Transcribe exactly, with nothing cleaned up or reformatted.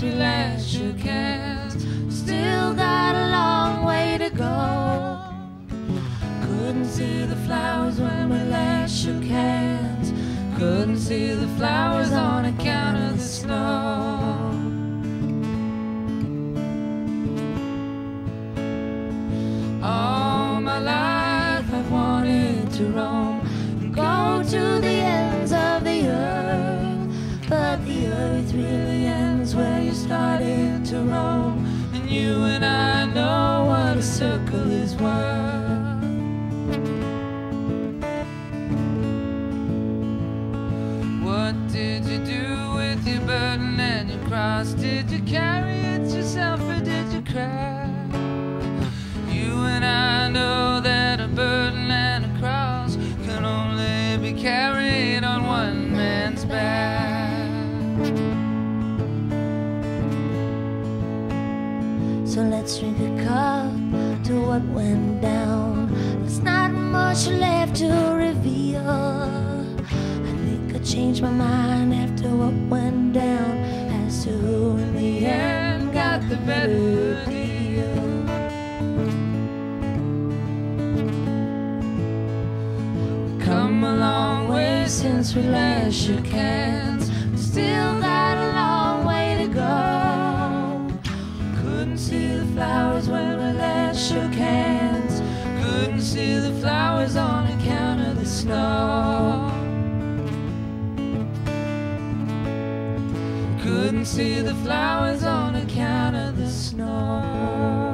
since we last shook hands. Still got a long way to go. Couldn't see the flowers when we last shook hands. Couldn't see the flowers on account of the snow. All my life I've wanted to roam and go to the ends of the earth, but the earth really ends where you started to roam, and you and I know what a circle is worth. What did you do with your burden and your cross? Did you carry it yourself or did you cry? You and I know that a burden and a cross can only be carried on one man's back. So let's drink a cup to what went down. There's not much left to reveal. I think I changed my mind after what went down as to who in the end got the better deal. Come a long way since we last shook hands. Still got a long way to go. Couldn't see the flowers when we last shook hands. Couldn't see the flowers on account of the snow. Couldn't see the flowers on account of the snow.